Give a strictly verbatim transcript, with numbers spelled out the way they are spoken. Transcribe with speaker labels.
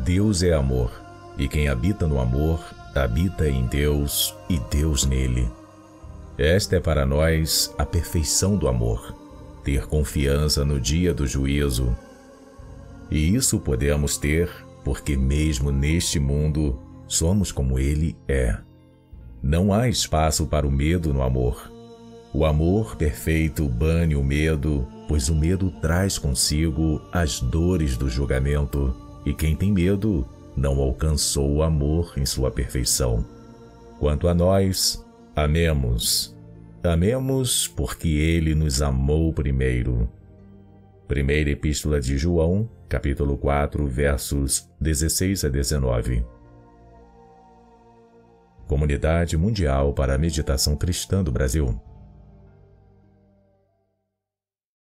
Speaker 1: Deus é amor, e quem habita no amor, habita em Deus e Deus nele. Esta é para nós a perfeição do amor, ter confiança no dia do juízo. E isso podemos ter porque mesmo neste mundo somos como ele é. Não há espaço para o medo no amor. O amor perfeito bane o medo, pois o medo traz consigo as dores do julgamento, e quem tem medo não alcançou o amor em sua perfeição. Quanto a nós, amemos. Amemos porque ele nos amou primeiro. Primeira Epístola de João, capítulo quatro, versos dezesseis a dezenove. Comunidade Mundial para a Meditação Cristã do Brasil.